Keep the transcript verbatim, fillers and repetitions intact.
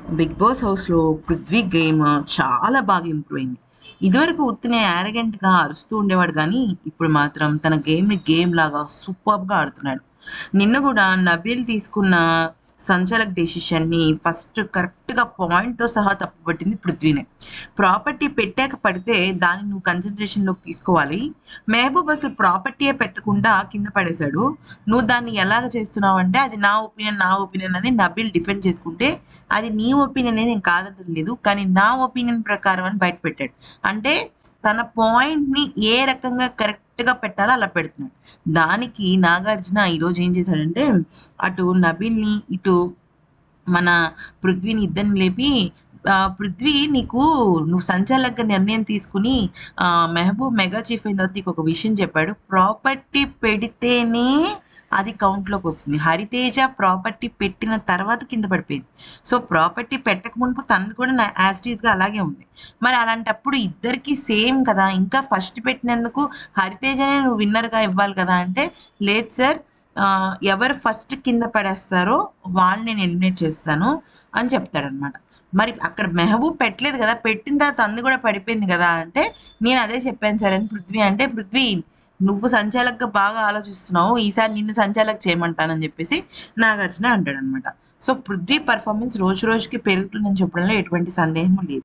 Big boss హౌస్‌లో Prithvi game చాలా బాగా ఇంప్రూవ్ అయింది. ఇదివరకు ఉత్తినే యారగెంట్‌గా అరుస్తూ ఉండేవాడు గానీ, ఇప్పుడు మాత్రం తన గేమ్‌ని గేమ్ లాగా సూపర్బ్‌గా ఆడుతున్నాడు. నిన్న గూడా నబీల్ తీసుకున్న సంచలక్ డెసిషన్‌ని ఫస్ట్ కరెక్ట్‌గా పాయింట్‌తో సహా తప్పుపట్టింది పృథ్వీనే. ప్రాపర్టీ పెట్టాక పడితే దాన్ని నువ్వు కన్సిడరేషన్‌లోకి తీసుకోవాలి. మెహబూబ్ అసలు ప్రాపర్టీయే పెట్టకుండా కింద పడేశాడు. నువ్వు దాన్ని ఎలాగ చేస్తున్నావంటే, అది నా ఒపీనియన్, నా ఒపీనియన్ అని నబీల్ డిఫెండ్ చేసుకుంటే అది నీ ఒపీనియనే నేను కాదనడం లేదు. కానీ నా ఒపీనియన్ ప్రకారం అని బయట పెట్టాడు. అంటే తన పాయింట్‌ని ఏ రకంగా కరెక్ట్‌గా పెట్టాలో అలా పెడుతున్నాడు. దానికి నాగార్జున ఈరోజు ఏం చేశాడంటే అటు నబీల్‌ని, ఇటు మన పృథ్వీని ఇద్దరిని లేపి ఆహ్, "పృథ్వీ నీకు నువ్వు సంచాలకంగా నిర్ణయం తీసుకొని ఆహ్, మెహబూబ్ మెగా చీఫ్ అయిన తర్వాత నీకొక విషయం చెప్పాడు. ప్రాపర్టీ పెడితేనే అది కౌంట్‌లోకొస్తుంది. హరితేజ ప్రాపర్టీ పెట్టిన తర్వాత కింద పడిపోయింది. సో, ప్రాపర్టీ పెట్టక మునుపు తనది కూడా న యాజ్ ఇట్ ఈస్‌గా అలాగే ఉంది. మరి అలాంటప్పుడు ఇద్దరికీ సేమ్ కదా! ఇంకా ఫస్ట్ పెట్టినందుకు హరితేజనే నువ్వు విన్నర్‌గా ఇవ్వాలి కదా!" అంటే, "లేదు సార్ ఆహ్, ఎవరు ఫస్ట్ కింద పడేస్తారో వాళ్ళని నేను ఎలిమినేట్ చేసేసాను" అని చెప్తాడనమాట. మరి అక్కడ మెహబూబ్ పెట్టలేదు గదా! పెట్టిన తర్వాత తనది గూడా పడిపోయింది గదా! అంటే, "నేను అదే చెప్పాను సార్" అని పృథ్వీ అంటే, "పృథ్వీ నువ్వు సంచాలక్‌గా బాగా ఆలోచిస్తున్నావు. ఈసారి నిన్ను సంచాలక్ చేయమంటానని" జెప్పేసి నాగార్జున అంటాడనమాట. సో, పృథ్వీ పెర్ఫార్మన్స్ రోజు రోజుకి పెరుగుతుందని చెప్పడంలో ఎటువంటి సందేహము లేదు.